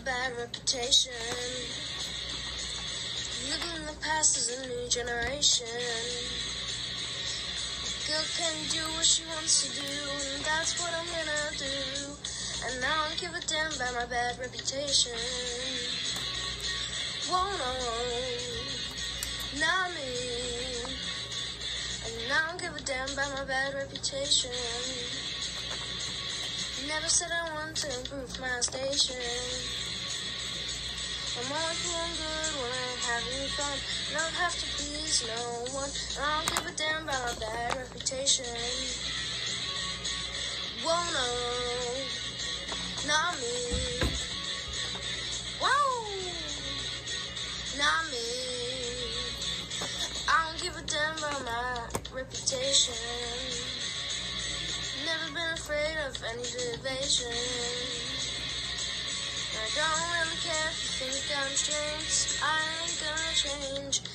bad reputation. Living in the past is a new generation. Girl can do what she wants to do, and that's what I'm gonna do. And I don't give a damn about my bad reputation. Whoa, no, not me. And I don't give a damn about my bad reputation. Never said I wanted to improve my station. I'm always doing good when I'm having fun. And I don't have to please no one. And I don't give a damn about my bad reputation. Whoa, no, not me. Whoa, not me. I don't give a damn about my reputation. Never been afraid of any deviation. I don't really care if you think I'm strange. I ain't gonna change.